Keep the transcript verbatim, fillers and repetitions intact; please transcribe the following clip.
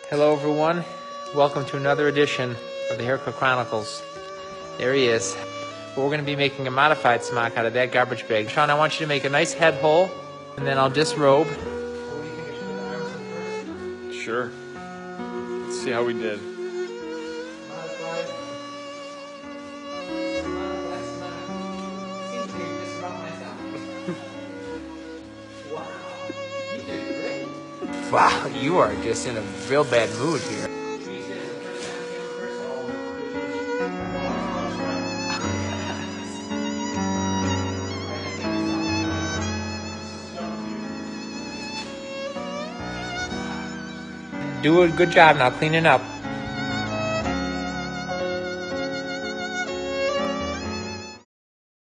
Hello everyone, welcome to another edition of the Haircut Chronicles. There he is. But we're going to be making a modified smock out of that garbage bag. Sean, I want you to make a nice head hole, and then I'll disrobe. Sure. Let's see how we did. Wow, you are just in a real bad mood here. Do a good job now cleaning up.